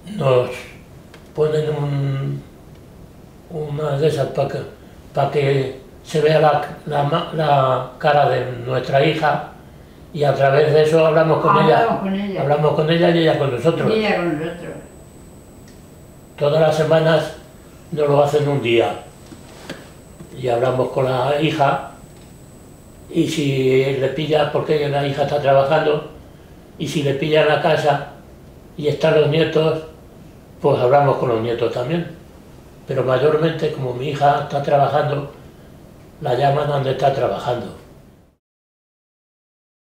nos ponen una de esas para que se vea la cara de nuestra hija, y a través de eso hablamos con ella. Hablamos con ella y ella con nosotros. Y ella con nosotros. Todas las semanas nos lo hacen un día y hablamos con la hija, y si le pilla, porque la hija está trabajando, y si le pilla en la casa y están los nietos, pues hablamos con los nietos también. Pero mayormente, como mi hija está trabajando, la llaman donde está trabajando.